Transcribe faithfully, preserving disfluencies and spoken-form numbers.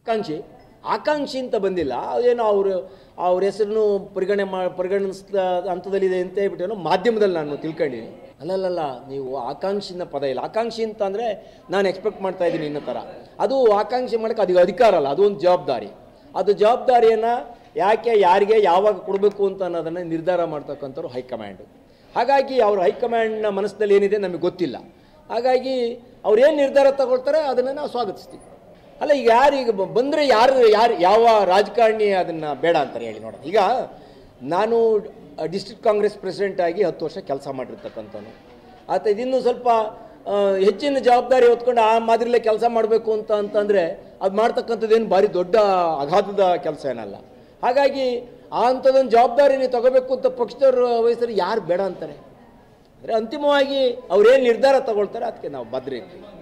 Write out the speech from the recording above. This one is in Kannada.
ಆಕಾಂಕ್ಷಿ ಆಕಾಂಕ್ಷಿ ಅಂತ ಬಂದಿಲ್ಲ, ಏನೋ ಅವರು ಅವ್ರ ಹೆಸರನ್ನು ಪರಿಗಣನೆ ಮಾ ಪರಿಗಣಿಸಿದ ಹಂತದಲ್ಲಿದೆ ಅಂತ ಹೇಳ್ಬಿಟ್ಟು ಮಾಧ್ಯಮದಲ್ಲಿ ನಾನು ತಿಳ್ಕೊಂಡಿದ್ದೀನಿ. ಅಲ್ಲಲ್ಲ, ನೀವು ಆಕಾಂಕ್ಷಿನ ಪದ ಇಲ್ಲ. ಆಕಾಂಕ್ಷಿ ಅಂತ ಅಂದರೆ ನಾನು ಎಕ್ಸ್ಪೆಕ್ಟ್ ಮಾಡ್ತಾ ಇದ್ದೀನಿ ಇನ್ನೋ ಥರ. ಅದು ಆಕಾಂಕ್ಷಿ ಮಾಡೋಕ್ಕೆ ಅದು ಅಧಿಕಾರ ಅಲ್ಲ, ಅದು ಒಂದು ಜವಾಬ್ದಾರಿ. ಅದು ಜವಾಬ್ದಾರಿಯನ್ನು ಯಾಕೆ ಯಾರಿಗೆ ಯಾವಾಗ ಕೊಡಬೇಕು ಅಂತ ಅನ್ನೋದನ್ನು ನಿರ್ಧಾರ ಮಾಡ್ತಕ್ಕಂಥವ್ರು ಹೈಕಮಾಂಡು. ಹಾಗಾಗಿ ಅವ್ರ ಹೈಕಮಾಂಡ್ನ ಮನಸ್ಸಿನಲ್ಲಿ ಏನಿದೆ ನಮಗೆ ಗೊತ್ತಿಲ್ಲ. ಹಾಗಾಗಿ ಅವ್ರು ಏನು ನಿರ್ಧಾರ ತಗೊಳ್ತಾರೆ ಅದನ್ನು ನಾವು ಸ್ವಾಗತಿಸ್ತೀವಿ. ಅಲ್ಲ, ಈಗ ಯಾರು ಈಗ ಬಂದರೆ ಯಾರು ಯಾರು ಯಾವ ರಾಜಕಾರಣಿ ಅದನ್ನು ಬೇಡ ಅಂತಾರೆ ಹೇಳಿ ನೋಡೋಣ. ಈಗ ನಾನು ಡಿಸ್ಟ್ರಿಕ್ಟ್ ಕಾಂಗ್ರೆಸ್ ಪ್ರೆಸಿಡೆಂಟ್ ಆಗಿ ಹತ್ತು ವರ್ಷ ಕೆಲಸ ಮಾಡಿರ್ತಕ್ಕಂಥವ್ನು. ಆತ ಇದಿನ್ನೂ ಸ್ವಲ್ಪ ಹೆಚ್ಚಿನ ಜವಾಬ್ದಾರಿ ಹೊತ್ಕೊಂಡು ಆ ಮಾದರಿಲೇ ಕೆಲಸ ಮಾಡಬೇಕು ಅಂತ ಅಂತಂದರೆ ಅದು ಮಾಡ್ತಕ್ಕಂಥದ್ದೇನು ಭಾರಿ ದೊಡ್ಡ ಅಗಾಧದ ಕೆಲಸ ಏನಲ್ಲ. ಹಾಗಾಗಿ ಆ ಅಂಥದ್ದೊಂದು ಜವಾಬ್ದಾರಿನೇ ತಗೋಬೇಕು ಅಂತ ಪಕ್ಷದವ್ರು ವಹಿಸಿದ್ರೆ ಯಾರು ಬೇಡ ಅಂತಾರೆ. ಅಂದರೆ ಅಂತಿಮವಾಗಿ ಅವ್ರೇನು ನಿರ್ಧಾರ ತಗೊಳ್ತಾರೆ ಅದಕ್ಕೆ ನಾವು ಬದ್ಧ ಇರ್ತೀವಿ.